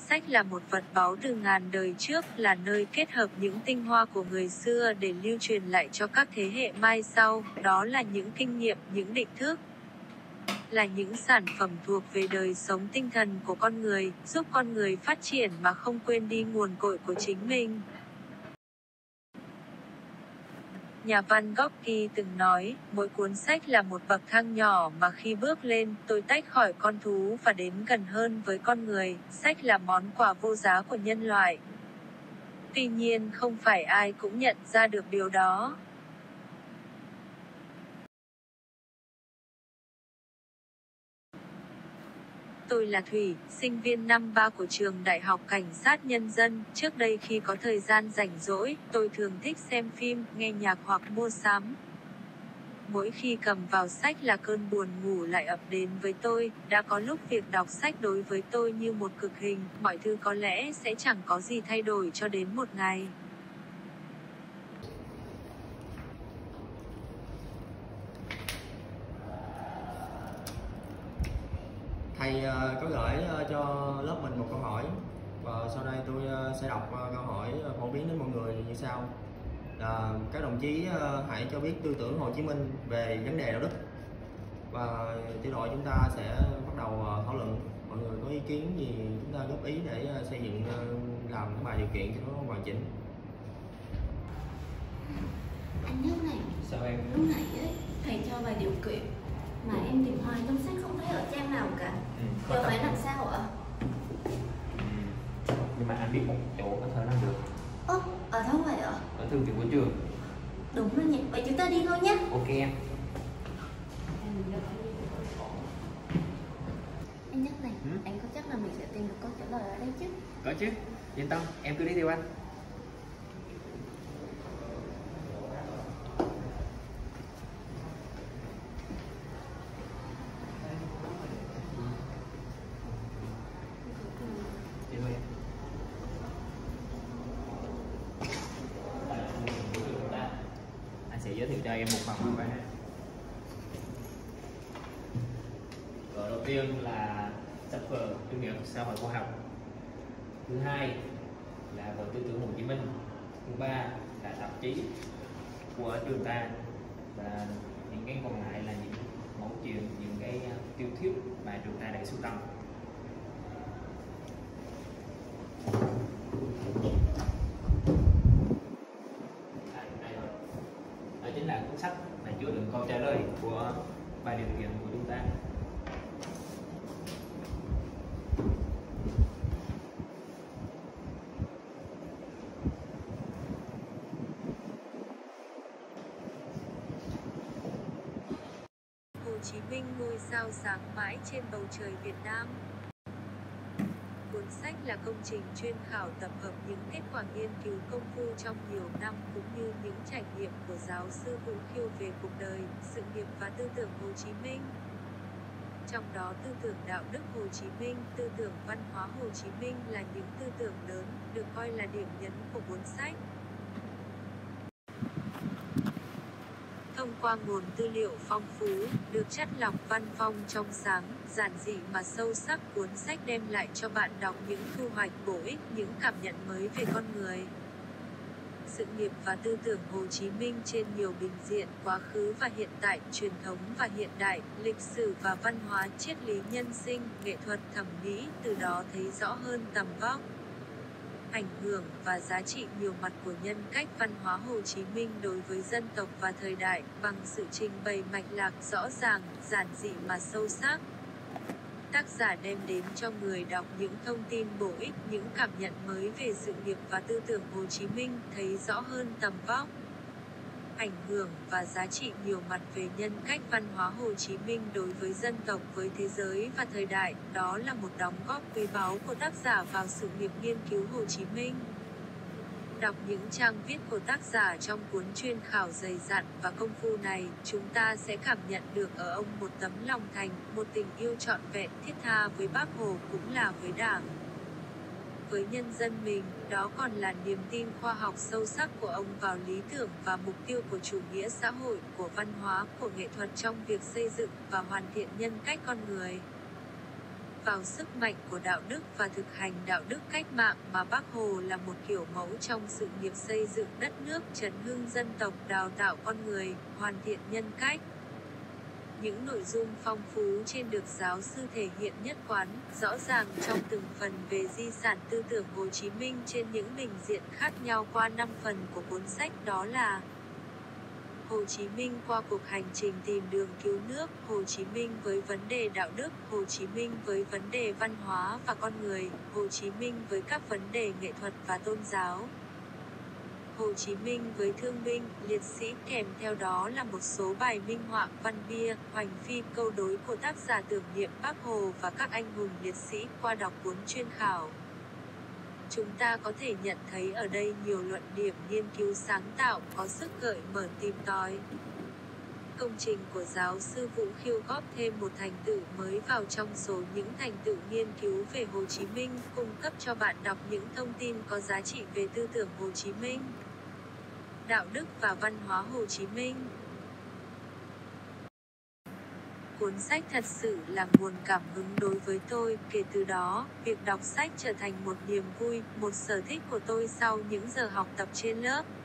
Sách là một vật báu từ ngàn đời trước, là nơi kết hợp những tinh hoa của người xưa để lưu truyền lại cho các thế hệ mai sau. Đó là những kinh nghiệm, những định thức, là những sản phẩm thuộc về đời sống tinh thần của con người, giúp con người phát triển mà không quên đi nguồn cội của chính mình. Nhà văn Gorky từng nói, mỗi cuốn sách là một bậc thang nhỏ mà khi bước lên, tôi tách khỏi con thú và đến gần hơn với con người. Sách là món quà vô giá của nhân loại. Tuy nhiên không phải ai cũng nhận ra được điều đó. Tôi là Thủy, sinh viên năm 3 của trường Đại học Cảnh sát Nhân dân. Trước đây khi có thời gian rảnh rỗi, tôi thường thích xem phim, nghe nhạc hoặc mua sắm. Mỗi khi cầm vào sách là cơn buồn ngủ lại ập đến với tôi. Đã có lúc việc đọc sách đối với tôi như một cực hình, mọi thứ có lẽ sẽ chẳng có gì thay đổi cho đến một ngày. Thầy có gửi cho lớp mình một câu hỏi và sau đây tôi sẽ đọc câu hỏi phổ biến đến mọi người như sau. Các đồng chí hãy cho biết tư tưởng Hồ Chí Minh về vấn đề đạo đức, và tiểu đội chúng ta sẽ bắt đầu thảo luận. Mọi người có ý kiến gì chúng ta góp ý để xây dựng làm cái bài điều kiện cho nó hoàn chỉnh. Anh Nhất này, Sao em? lúc nãy ấy, thầy cho bài điều kiện mà em tìm hoài trong sách không thấy ở trang nào cả. Giờ phải làm sao ạ? Nhưng mà anh biết một chỗ có thể làm được. Ở đâu vậy ạ? Ở thư viện của trường. Đúng rồi nhỉ, vậy chúng ta đi thôi nhé. Ok em. Anh Nhất này, anh có chắc là mình sẽ tìm được câu trả lời ở đây chứ? Có chứ, yên tâm, em cứ đi theo anh. Đi thôi em. Anh sẽ giới thiệu cho em một phần qua. Đầu tiên là sách vở tư tưởng xã hội khoa học, thứ hai là vở tư tưởng Hồ Chí Minh, thứ ba là tạp chí của trường ta, và những cái còn lại là những mẫu chuyện, những cái tiểu thuyết mà trường ta đã sưu tầm. Đó chính là cuốn sách mà chứa đựng câu trả lời của bài điều kiện của chúng ta. Hồ Chí Minh, ngôi sao sáng mãi trên bầu trời Việt Nam. Cuốn sách là công trình chuyên khảo tập hợp những kết quả nghiên cứu công phu trong nhiều năm cũng như những trải nghiệm của giáo sư Vũ Khiêu về cuộc đời, sự nghiệp và tư tưởng Hồ Chí Minh. Trong đó tư tưởng đạo đức Hồ Chí Minh, tư tưởng văn hóa Hồ Chí Minh là những tư tưởng lớn, được coi là điểm nhấn của cuốn sách. Thông qua nguồn tư liệu phong phú, được chất lọc văn phong trong sáng, giản dị mà sâu sắc, cuốn sách đem lại cho bạn đọc những thu hoạch bổ ích, những cảm nhận mới về con người, sự nghiệp và tư tưởng Hồ Chí Minh trên nhiều bình diện, quá khứ và hiện tại, truyền thống và hiện đại, lịch sử và văn hóa, triết lý nhân sinh, nghệ thuật, thẩm mỹ, từ đó thấy rõ hơn tầm vóc, ảnh hưởng và giá trị nhiều mặt của nhân cách văn hóa Hồ Chí Minh đối với dân tộc và thời đại, bằng sự trình bày mạch lạc, rõ ràng, giản dị mà sâu sắc. Tác giả đem đến cho người đọc những thông tin bổ ích, những cảm nhận mới về sự nghiệp và tư tưởng Hồ Chí Minh, thấy rõ hơn tầm vóc, ảnh hưởng và giá trị nhiều mặt về nhân cách văn hóa Hồ Chí Minh đối với dân tộc, với thế giới và thời đại. Đó là một đóng góp quý báu của tác giả vào sự nghiệp nghiên cứu Hồ Chí Minh. Đọc những trang viết của tác giả trong cuốn chuyên khảo dày dặn và công phu này, chúng ta sẽ cảm nhận được ở ông một tấm lòng thành, một tình yêu trọn vẹn, thiết tha với Bác Hồ cũng là với Đảng, với nhân dân mình. Đó còn là niềm tin khoa học sâu sắc của ông vào lý tưởng và mục tiêu của chủ nghĩa xã hội, của văn hóa, của nghệ thuật trong việc xây dựng và hoàn thiện nhân cách con người. vào sức mạnh của đạo đức và thực hành đạo đức cách mạng mà Bác Hồ là một kiểu mẫu trong sự nghiệp xây dựng đất nước, trấn hưng dân tộc, đào tạo con người, hoàn thiện nhân cách. Những nội dung phong phú trên được giáo sư thể hiện nhất quán, rõ ràng trong từng phần về di sản tư tưởng Hồ Chí Minh trên những bình diện khác nhau qua 5 phần của cuốn sách, đó là Hồ Chí Minh qua cuộc hành trình tìm đường cứu nước, Hồ Chí Minh với vấn đề đạo đức, Hồ Chí Minh với vấn đề văn hóa và con người, Hồ Chí Minh với các vấn đề nghệ thuật và tôn giáo, Hồ Chí Minh với thương binh, liệt sĩ, kèm theo đó là một số bài minh họa, văn bia, hoành phi, câu đối của tác giả tưởng niệm Bác Hồ và các anh hùng liệt sĩ. Qua đọc cuốn chuyên khảo, chúng ta có thể nhận thấy ở đây nhiều luận điểm nghiên cứu sáng tạo, có sức gợi mở tìm tòi. Công trình của giáo sư Vũ Khiêu góp thêm một thành tựu mới vào trong số những thành tựu nghiên cứu về Hồ Chí Minh, cung cấp cho bạn đọc những thông tin có giá trị về tư tưởng Hồ Chí Minh, đạo đức và văn hóa Hồ Chí Minh. Cuốn sách thật sự là nguồn cảm hứng đối với tôi. Kể từ đó, việc đọc sách trở thành một niềm vui, một sở thích của tôi sau những giờ học tập trên lớp.